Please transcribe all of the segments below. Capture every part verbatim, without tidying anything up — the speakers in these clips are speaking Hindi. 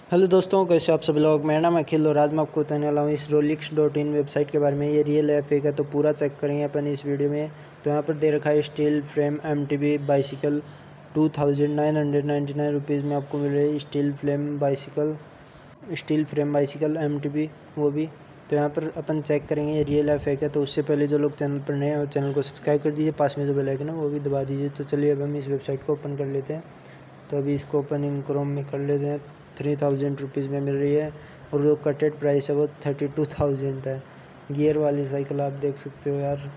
हेलो दोस्तों, कैसे आप सभी लोग। मेरा नाम अखिल और आज मैं आपको बताने वाला हूँ इस रोलिक्स डॉट इन वेबसाइट के बारे में। ये रियल है फेक है तो पूरा चेक करेंगे अपन इस वीडियो में। तो यहाँ पर दे रखा है steel frame M T B bicycle two thousand nine hundred ninety nine rupees में आपको मिल रही है। Steel flame bicycle steel frame bicycle M T B वो भी। तो यहाँ पर अपन चेक करेंगे ये रियल है फेक है। तो उससे पहले जो लोग चैनल पर नए हैं वो चैनल को सब्सक्राइब कर दीजिए, पास में जो बेल आइकन है वो भी दबा दीजिए। तो चलिए अब हम इस वेबसाइट को ओपन कर लेते हैं। तो अभी इसको ओपन इन क्रोम में कर लेते हैं। थ्री थाउजेंड रुपीज़ में मिल रही है और जो कटेड प्राइस है वो थर्टी टू थाउजेंड है। गियर वाली साइकिल आप देख सकते हो यार,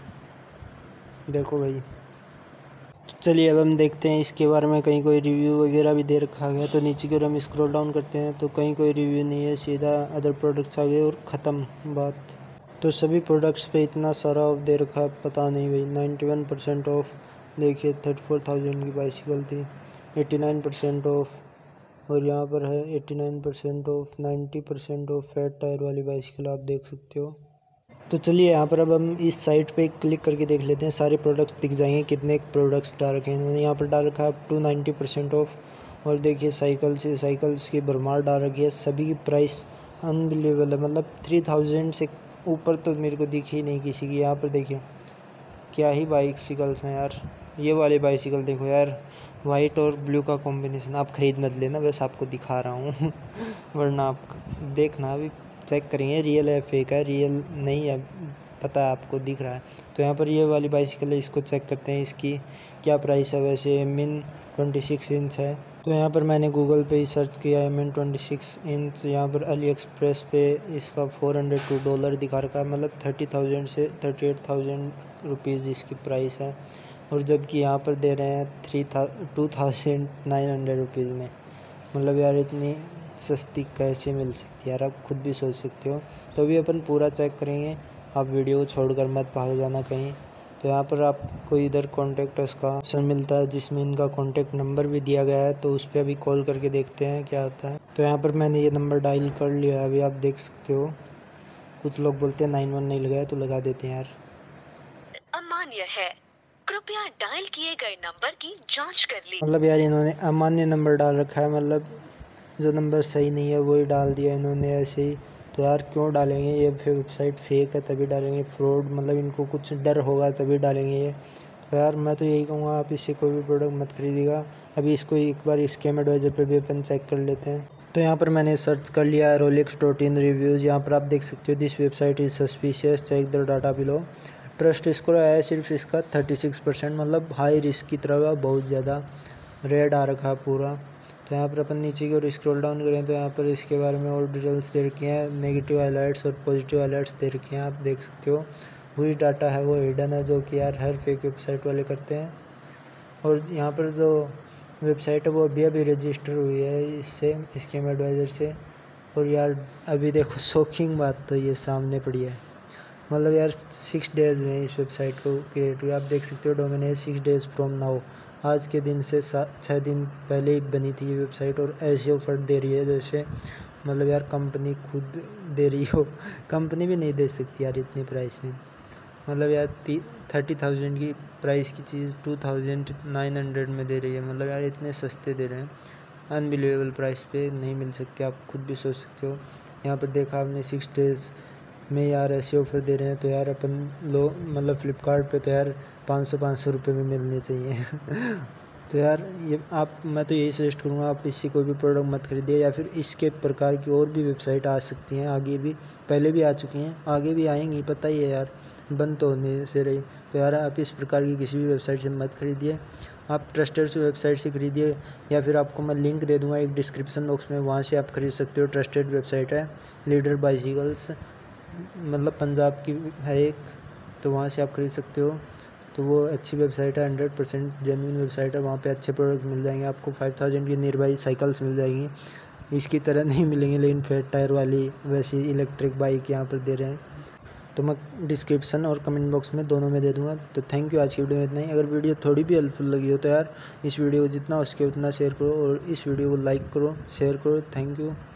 देखो भाई। तो चलिए अब हम देखते हैं इसके बारे में कहीं कोई रिव्यू वगैरह भी दे रखा गया। तो नीचे की ओर हम स्क्रॉल डाउन करते हैं तो कहीं कोई रिव्यू नहीं है, सीधा अदर प्रोडक्ट्स आ गए और ख़त्म बात। तो सभी प्रोडक्ट्स पे इतना सारा ऑफ दे रखा है, पता नहीं भाई। नाइन्टी वन परसेंट ऑफ देखिए, थर्टी फोर थाउजेंड की बाइसिकल थी, एटी नाइन परसेंट ऑफ। और यहाँ पर है eighty nine percent off, ninety percent off fat tyre वाली बाइसिकल आप देख सकते हो। तो चलिए यहाँ पर अब हम इस साइट पे क्लिक करके देख लेते हैं। सारे प्रोडक्ट्स दिख जाएंगे, कितने प्रोडक्ट्स डाल रखे हैं इन्होंने। यहाँ पर डाल रखा है up to ninety percent off. और देखिए साइकिल से साइकिल्स की भरमार डाल रखी है। सभी की प्राइस अनबिलीवेबल है, मतलब थ्री थाउजेंड से ऊपर तो मेरे को दिखी ही नहीं किसी की। यहाँ पर देखिए क्या ही बाइसिकल्स हैं यार। ये वाली बाइसिकल देखो यार, वाइट और ब्लू का कॉम्बिनेशन। आप ख़रीद मत लेना, बस आपको दिखा रहा हूँ वरना आप देखना, अभी चेक करेंगे रियल है फेक है। रियल नहीं है, पता है आपको, दिख रहा है। तो यहाँ पर ये वाली बाइसिकल है, इसको चेक करते हैं इसकी क्या प्राइस है। वैसे मिन ट्वेंटी सिक्स इंच है। तो यहाँ पर मैंने गूगल पे ही सर्च किया है मिन ट्वेंटी सिक्स इंच। यहाँ पर अली एक्सप्रेस पे इसका फोर हंड्रेड टू डॉलर दिखा रखा है, मतलब थर्टी थाउजेंड से थर्टी एट थाउजेंड रुपीज़ इसकी प्राइस है। और जबकि यहाँ पर दे रहे हैं थ्री था two thousand nine hundred rupees में। मतलब यार इतनी सस्ती कैसे मिल सकती है यार, आप खुद भी सोच सकते हो। तो अभी अपन पूरा चेक करेंगे, आप वीडियो को छोड़कर मत भाग जाना कहीं। तो यहाँ पर आपको इधर कॉन्टैक्ट अस का ऑप्शन मिलता है जिसमें इनका कॉन्टैक्ट नंबर भी दिया गया है। तो उस पर अभी कॉल करके देखते हैं क्या होता है। तो यहाँ पर मैंने ये नंबर डायल कर लिया है, अभी आप देख सकते हो। कुछ लोग बोलते हैं नाइन वन नहीं लगाया, तो लगा देते हैं यार। अमान्य है, कृपया डायल किए गए नंबर की जांच कर ली। मतलब यार इन्होंने अमान्य नंबर डाल रखा है, मतलब जो नंबर सही नहीं है वही डाल दिया इन्होंने ऐसे ही। तो यार क्यों डालेंगे, ये वेबसाइट फेक है तभी डालेंगे, फ्रॉड, मतलब इनको कुछ डर होगा तभी डालेंगे ये। तो यार मैं तो यही कहूँगा, आप इससे कोई भी प्रोडक्ट मत खरीदिएगा। अभी इसको एक बार स्कैम एडवाइजर पे भी अपन चेक कर लेते हैं। तो यहाँ पर मैंने सर्च कर लिया है रोलेक्स डॉट इन रिव्यूज़। यहाँ पर आप देख सकते हो this website is suspicious, check the data below. Trust score है सिर्फ इसका थर्टी सिक्स परसेंट, मतलब हाई रिस्क की तरह बहुत ज़्यादा रेड आ रखा है पूरा। तो यहाँ पर अपन नीचे की ओर स्क्रॉल डाउन करें तो यहाँ पर इसके बारे में और डिटेल्स दे रखी हैं, नेगेटिव हाइलाइट्स और पॉजिटिव हाइलाइट्स दे रखी हैं, आप देख सकते हो। वही डाटा है वो हिडन है, जो कि यार हर फेक वेबसाइट वाले करते हैं। और यहाँ पर जो वेबसाइट है वो अभी अभी रजिस्टर हुई है इससे, स्कैम एडवाइज़र से। और यार अभी देखो शॉकिंग बात तो ये सामने पड़ी है, मतलब यार सिक्स डेज़ में इस वेबसाइट को क्रिएट हुई। आप देख सकते हो डोमेन है सिक्स डेज़ फ्रॉम नाउ, आज के दिन से छः दिन पहले ही बनी थी ये वेबसाइट। और ऐसे ऑफर दे रही है जैसे, मतलब यार कंपनी खुद दे रही हो। कंपनी भी नहीं दे सकती यार इतनी प्राइस में। मतलब यार थर्टी थाउजेंड की प्राइस की चीज़ टू थाउजेंड नाइन हंड्रेड में दे रही है, मतलब यार इतने सस्ते दे रहे हैं। अनबिलीवेबल प्राइस पे नहीं मिल सकती, आप खुद भी सोच सकते हो। यहाँ पर देखा आपने सिक्स डेज़ में यार ऐसे ऑफ़र दे रहे हैं। तो यार अपन लो मतलब फ़्लिपकार्ट पे तो यार पाँच सौ पाँच सौ रुपये में मिलने चाहिए तो यार ये आप, मैं तो यही सजेस्ट करूँगा आप इससे कोई भी प्रोडक्ट मत खरीदिए। या फिर इसके प्रकार की और भी वेबसाइट आ सकती हैं, आगे भी, पहले भी आ चुकी हैं, आगे भी आएंगी, पता ही है यार, बंद तो होने से रही। तो यार आप इस प्रकार की किसी भी वेबसाइट से मत खरीदिए, आप ट्रस्टेड से वेबसाइट से खरीदिए। या फिर आपको मैं लिंक दे दूँगा एक डिस्क्रिप्शन बॉक्स में, वहाँ से आप खरीद सकते हो। ट्रस्टेड वेबसाइट है लीडर बाइसिकल्स, मतलब पंजाब की है एक, तो वहाँ से आप खरीद सकते हो। तो वो अच्छी वेबसाइट है, हंड्रेड परसेंट जेन्युइन वेबसाइट है। वहाँ पे अच्छे प्रोडक्ट मिल जाएंगे आपको। फाइव थाउजेंड की नियर बाई साइकिल्स मिल जाएंगी, इसकी तरह नहीं मिलेंगे लेकिन फैट टायर वाली वैसी इलेक्ट्रिक बाइक यहाँ पर दे रहे हैं। तो मैं डिस्क्रिप्शन और कमेंट बॉक्स में दोनों में दे दूँगा। तो थैंक यू, आज की वीडियो में इतना ही। अगर वीडियो थोड़ी भी हेल्पफुल लगी हो तो यार इस वीडियो को जितना हो सके उतना शेयर करो, और इस वीडियो को लाइक करो, शेयर करो। Thank you.